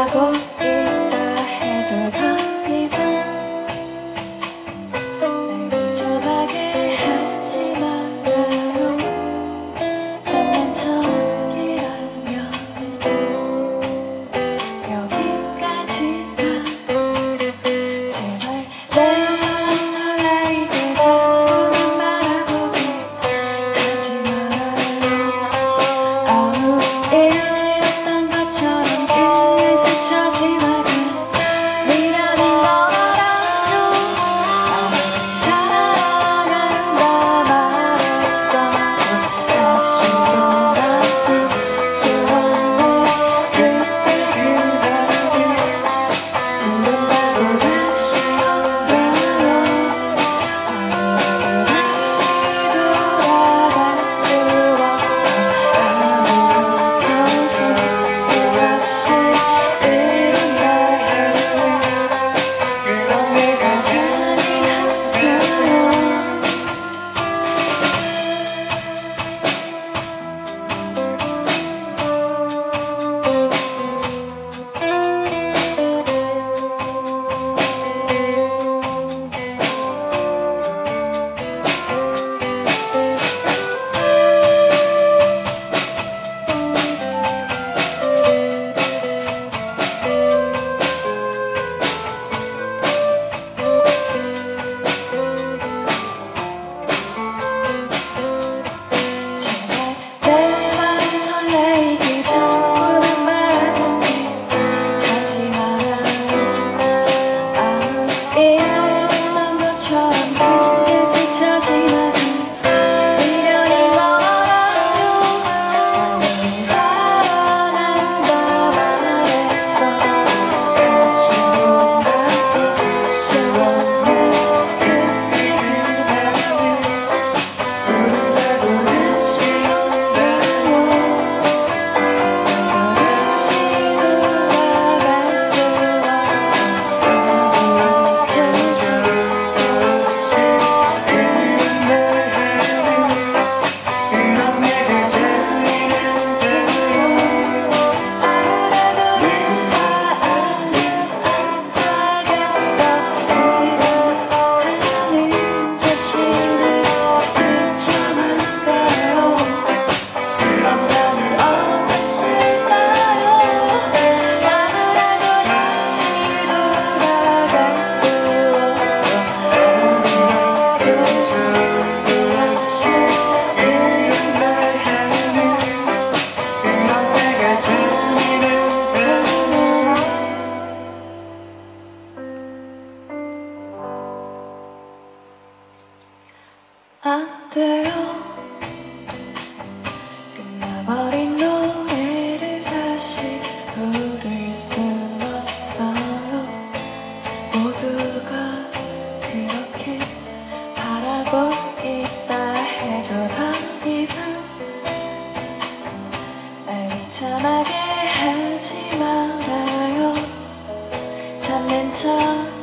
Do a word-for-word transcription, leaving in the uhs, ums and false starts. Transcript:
바라고 있다 해도 더 이상 날 비참하게 하지 말아요. 잠만 척이라면 여기까지만. 제발 내 맘 설레이게 자꾸만 바라보게 하지 말아요. 아무 일 없던 것처럼 그냥 스쳐 지나가. 미련인 너라도 아무리 사랑한다 말했어도 다시 돌아올 수 없네. 그때 그날이 부른다고 다시 오나요? 아무래도 다시 돌아갈 수 없어. 아무 표정도 없이 이런 날 하는 그런 내가 잔인한가요? 제발 내 맘 설레이게 자꾸만 바라보게 하지 말아요. 아무 일 없던 것처럼 그냥 스쳐 지나가. 미련인 너라도 아무리 사랑한다 말했어도 다시 돌아올 수 없네. 그때 그날이 부른다고 다시 오나요? 아무래도 다시 돌아갈 수 없어. 아무 표정도 없이 이런 날 하는 그런 내가 잔인한가요? 아무래도 내가 아니면 안 되겠어. 이런 말 하는 자신을 비참한가요? 그럼 나는 어땠을까요? 아무래도 다시 돌아갈 수 없어. 아무런 표정도 없이 이런 말 하는 그런 내가 잔인한가요? 안 돼요. 끝나버린 노래를 다시 부를 순 없어요. 모두가 그렇게 바라고 있다 해도 더 이상 날 비참하게 하지 말아요. 참는 척